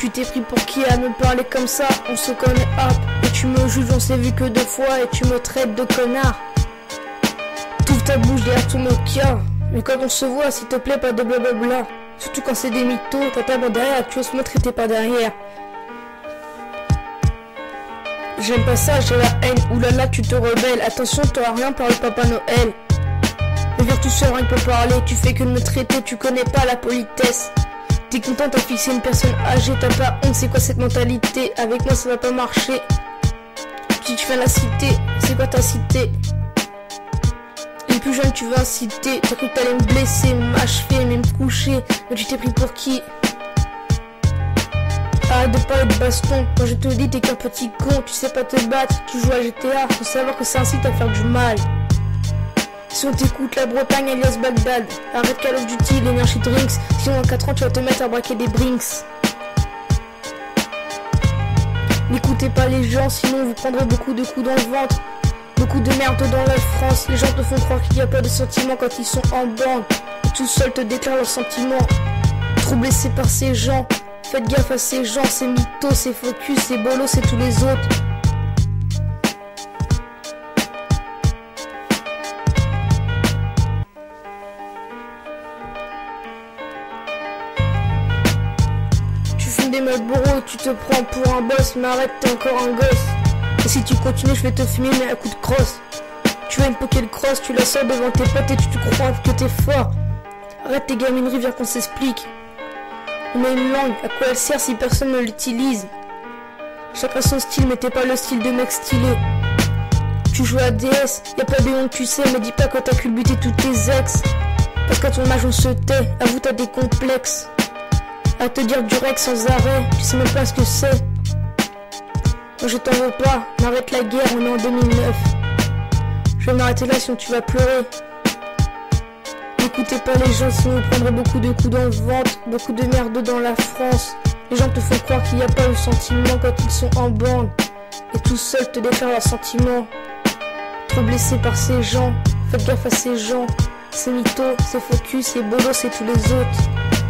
Tu t'es pris pour qui à me parler comme ça? On se connaît hop. Et tu me juges, on s'est vu que 2 fois. Et tu me traites de connard. T'ouvres ta bouche derrière ton Nokia. Mais quand on se voit, s'il te plaît, pas de blablabla. Surtout quand c'est des mythos, t'as ta main derrière, tu oses me traiter pas derrière. J'aime pas ça, j'ai la haine. Oulala, tu te rebelles. Attention, t'auras rien par le Papa Noël. Mais viens tout seul, rien que peut parler. Tu fais que de me traiter, tu connais pas la politesse. T'es content, t'as fixé une personne âgée, t'as pas honte, c'est quoi cette mentalité? Avec moi ça va pas marcher. Si tu viens la cité, c'est quoi ta cité? Les plus jeunes tu veux inciter, t'as cru que t'allais me blesser, m'achever, même me coucher. Mais tu t'es pris pour qui? Arrête de parler de baston, quand je te dis t'es qu'un petit con, tu sais pas te battre, tu joues à GTA, faut savoir que ça incite à faire du mal. Si on t'écoute la Bretagne alias Bagdad, arrête Call of Duty, l'énergie drinks, sinon en 4 ans tu vas te mettre à braquer des brinks. N'écoutez pas les gens, sinon vous prendrez beaucoup de coups dans le ventre. Beaucoup de merde dans la France, les gens te font croire qu'il n'y a pas de sentiments quand ils sont en bande. Et tout seul te déclarent leurs sentiments. Trop blessé par ces gens, faites gaffe à ces gens, c'est mythos, c'est focus, c'est bolos, c'est tous les autres. Des Marlboro, tu te prends pour un boss, mais arrête, t'es encore un gosse. Et si tu continues, je vais te fumer, mais à coup de crosse. Tu vas une poker cross, tu la sors devant tes potes et tu te crois que t'es fort. Arrête tes gamineries, viens qu'on s'explique. On a une langue, à quoi elle sert si personne ne l'utilise? Chacun son style, mais t'es pas le style de mec stylé. Tu joues à DS, y a pas de honte, tu sais, mais dis pas que t'as culbuté tous tes ex. Parce qu'à ton âge on se tait, avoue t'as des complexes. À te dire du rec sans arrêt, tu sais même pas ce que c'est. Moi je t'en veux pas, m'arrête la guerre, on est en 2009. Je vais m'arrêter là sinon tu vas pleurer. N'écoutez pas les gens sinon vous prendrez beaucoup de coups dans le ventre. Beaucoup de merde dans la France. Les gens te font croire qu'il n'y a pas de sentiment quand ils sont en bande. Et tout seul te déclarent leurs sentiments. Trop blessé par ces gens, faites gaffe à ces gens. C'est mytho, c'est focus, c'est bolos, c'est tous les autres.